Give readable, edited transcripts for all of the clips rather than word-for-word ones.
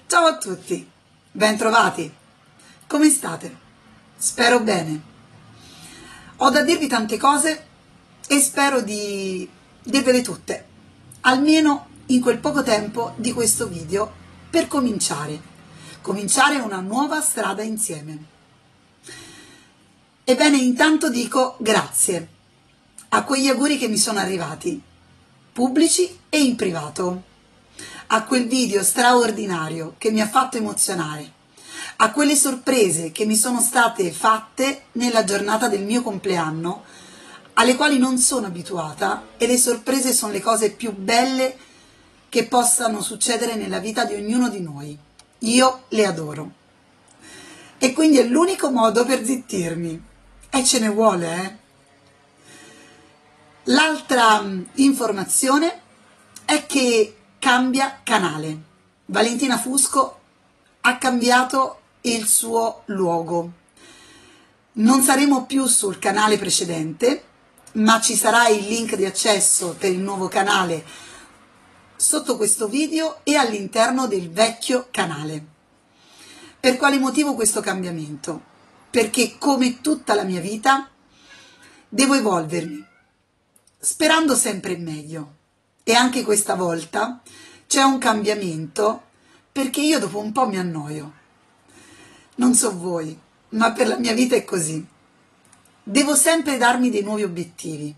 Ciao a tutti, bentrovati. Come state? Spero bene. Ho da dirvi tante cose e spero di dirvele tutte, almeno in quel poco tempo di questo video, per cominciare una nuova strada insieme. Ebbene, intanto dico grazie a quegli auguri che mi sono arrivati, pubblici e in privato, a quel video straordinario che mi ha fatto emozionare, a quelle sorprese che mi sono state fatte nella giornata del mio compleanno, alle quali non sono abituata, e le sorprese sono le cose più belle che possano succedere nella vita di ognuno di noi. Io le adoro. E quindi è l'unico modo per zittirmi. E ce ne vuole, L'altra informazione è che cambia canale. Valentina Fusco ha cambiato il suo luogo. Non saremo più sul canale precedente, ma ci sarà il link di accesso per il nuovo canale sotto questo video e all'interno del vecchio canale. Per quale motivo questo cambiamento? Perché, come tutta la mia vita, devo evolvermi, sperando sempre in meglio. E anche questa volta c'è un cambiamento, perché io dopo un po' mi annoio. Non so voi, ma per la mia vita è così. Devo sempre darmi dei nuovi obiettivi.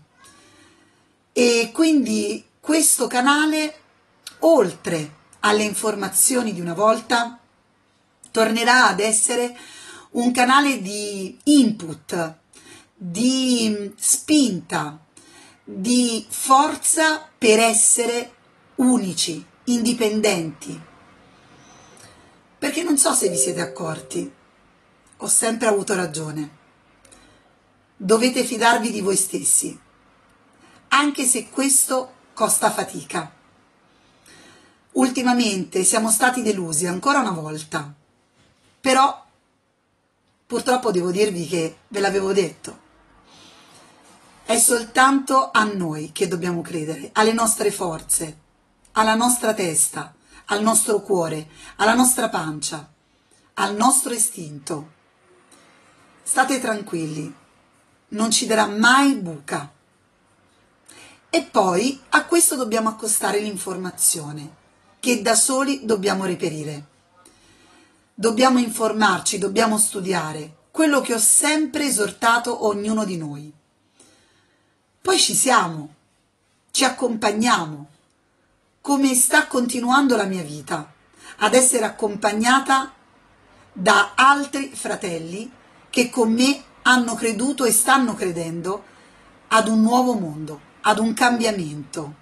E quindi questo canale, oltre alle informazioni di una volta, tornerà ad essere un canale di input, di spinta, di forza per essere unici, indipendenti. Perché non so se vi siete accorti, ho sempre avuto ragione. Dovete fidarvi di voi stessi, anche se questo costa fatica. Ultimamente siamo stati delusi ancora una volta, però purtroppo devo dirvi che ve l'avevo detto. È soltanto a noi che dobbiamo credere, alle nostre forze, alla nostra testa, al nostro cuore, alla nostra pancia, al nostro istinto. State tranquilli, non ci darà mai buca. E poi a questo dobbiamo accostare l'informazione, che da soli dobbiamo reperire. Dobbiamo informarci, dobbiamo studiare, quello che ho sempre esortato ognuno di noi. Poi ci siamo, ci accompagniamo, come sta continuando la mia vita, ad essere accompagnata da altri fratelli che con me hanno creduto e stanno credendo ad un nuovo mondo, ad un cambiamento.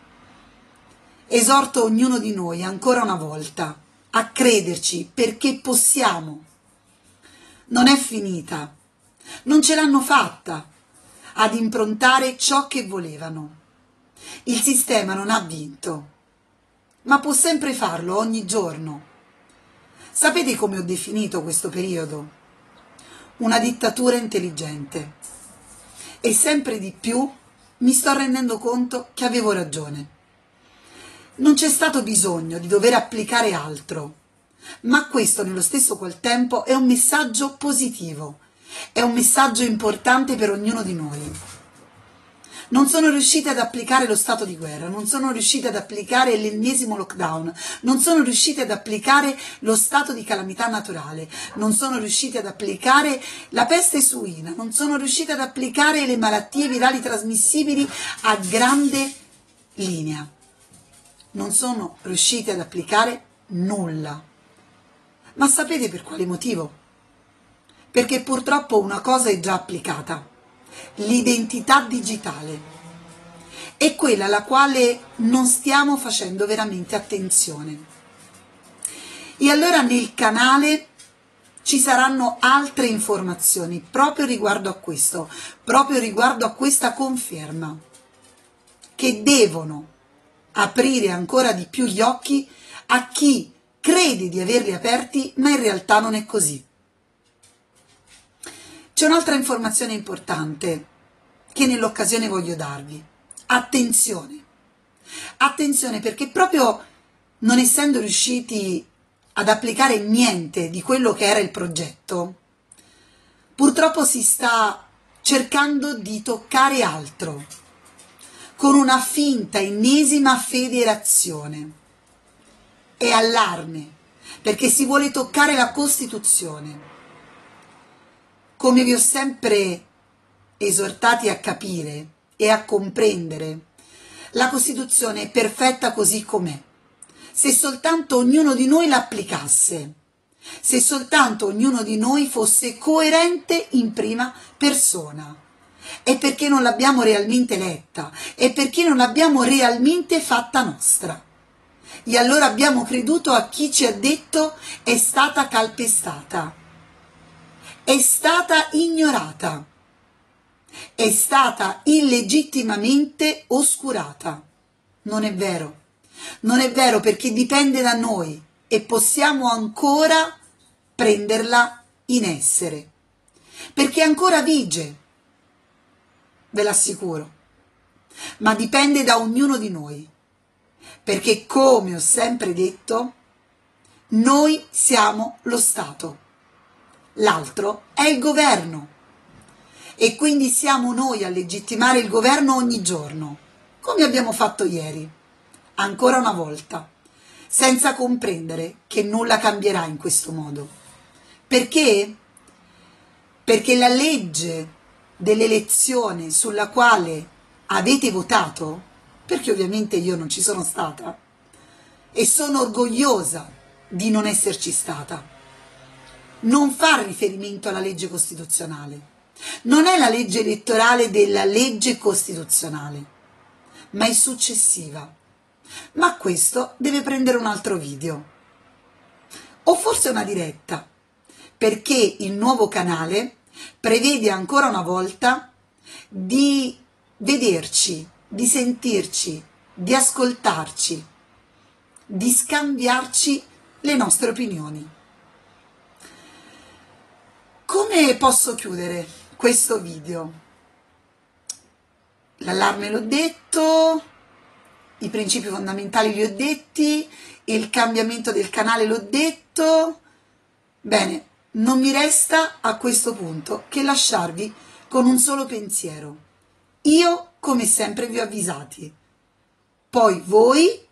Esorto ognuno di noi ancora una volta a crederci, perché possiamo. Non è finita, non ce l'hanno fatta ad improntare ciò che volevano. Il sistema non ha vinto, ma può sempre farlo ogni giorno. Sapete come ho definito questo periodo? Una dittatura intelligente. E sempre di più mi sto rendendo conto che avevo ragione. Non c'è stato bisogno di dover applicare altro, ma questo nello stesso quel tempo è un messaggio positivo, è un messaggio importante per ognuno di noi. Non sono riuscite ad applicare lo stato di guerra, non sono riuscite ad applicare l'ennesimo lockdown, non sono riuscite ad applicare lo stato di calamità naturale, non sono riuscite ad applicare la peste suina, non sono riuscite ad applicare le malattie virali trasmissibili a grande linea. Non sono riuscite ad applicare nulla. Ma sapete per quale motivo? Perché purtroppo una cosa è già applicata: l'identità digitale. È quella alla quale non stiamo facendo veramente attenzione. E allora nel canale ci saranno altre informazioni proprio riguardo a questo, proprio riguardo a questa conferma, che devono aprire ancora di più gli occhi a chi crede di averli aperti, ma in realtà non è così. C'è un'altra informazione importante che nell'occasione voglio darvi. Attenzione, attenzione, perché proprio non essendo riusciti ad applicare niente di quello che era il progetto, purtroppo si sta cercando di toccare altro, con una finta ennesima federazione. È allarme, perché si vuole toccare la Costituzione. Come vi ho sempre esortati a capire e a comprendere, la Costituzione è perfetta così com'è. Se soltanto ognuno di noi l'applicasse, se soltanto ognuno di noi fosse coerente in prima persona. È perché non l'abbiamo realmente letta, è perché non l'abbiamo realmente fatta nostra. E allora abbiamo creduto a chi ci ha detto è stata calpestata, è stata ignorata, è stata illegittimamente oscurata. Non è vero. Non è vero, perché dipende da noi e possiamo ancora prenderla in essere, perché ancora vige, ve l'assicuro, ma dipende da ognuno di noi, perché come ho sempre detto, noi siamo lo Stato, l'altro è il governo e quindi siamo noi a legittimare il governo ogni giorno, come abbiamo fatto ieri. Ancora una volta, senza comprendere che nulla cambierà in questo modo. Perché? Perché la legge dell'elezione sulla quale avete votato, perché ovviamente io non ci sono stata e sono orgogliosa di non esserci stata, non fa riferimento alla legge costituzionale, non è la legge elettorale della legge costituzionale, ma è successiva. Ma questo deve prendere un altro video o forse una diretta, perché il nuovo canale prevede ancora una volta di vederci, di sentirci, di ascoltarci, di scambiarci le nostre opinioni. Come posso chiudere questo video? L'allarme l'ho detto, i principi fondamentali li ho detti, il cambiamento del canale l'ho detto. Bene, non mi resta a questo punto che lasciarvi con un solo pensiero. Io, come sempre, vi ho avvisati. Poi voi